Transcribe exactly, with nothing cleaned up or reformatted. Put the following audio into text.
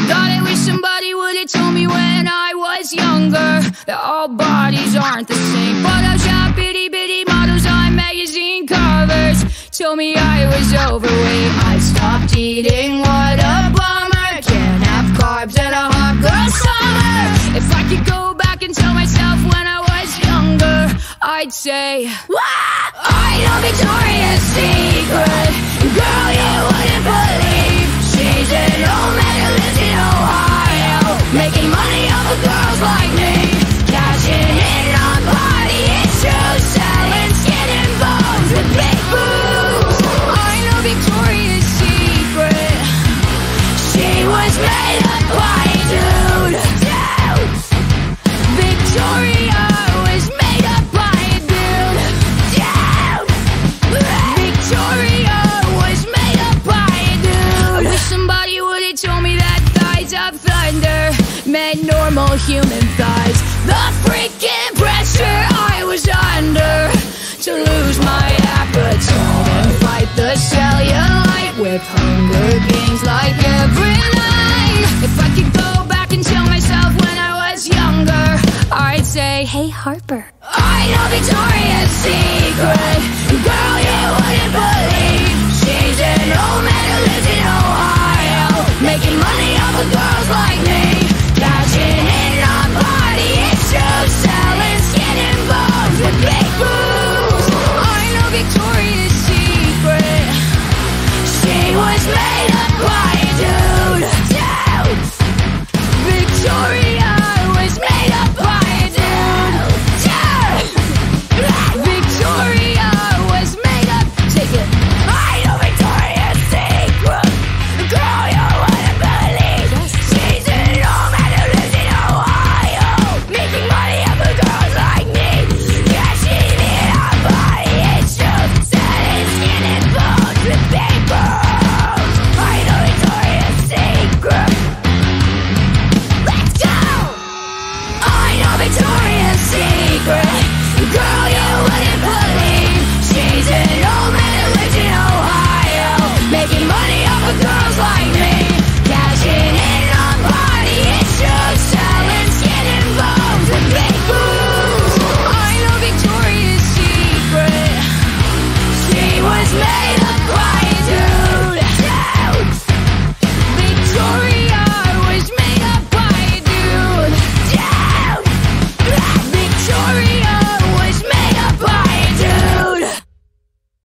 God, I wish somebody would've told me when I was younger that all bodies aren't the same. Photoshop itty bitty models on magazine covers told me I was overweight. I stopped eating, what a bummer. Can't have carbs and a hot girl summer. If I could go back and tell myself when I was younger, I'd say, Wah! I know Victoria's Secret, girl, you wouldn't believe. She's an old man who lives in Ohio, making money off of girls like me, cashing in on body issues, selling skin and bones with big boobs. I know Victoria's Secret, she was made up by a dude. Victoria was made up by a dude. Victoria was made up by a dude. I wish somebody would've told me that thighs of thunder meant normal human thighs. The freaking pressure I was under to lose my appetite and fight the cellulite with Hunger Games like every night. If I could go back and tell myself when I was younger, I'd say, hey Harper, I know Victoria's Secret, girl, you wouldn't believe. She's an old man who lives in Ohio, making money off of girls like me, cashing in on body issues, selling skin and bones with big boobs. I know Victoria's Secret, she was made up by a dude.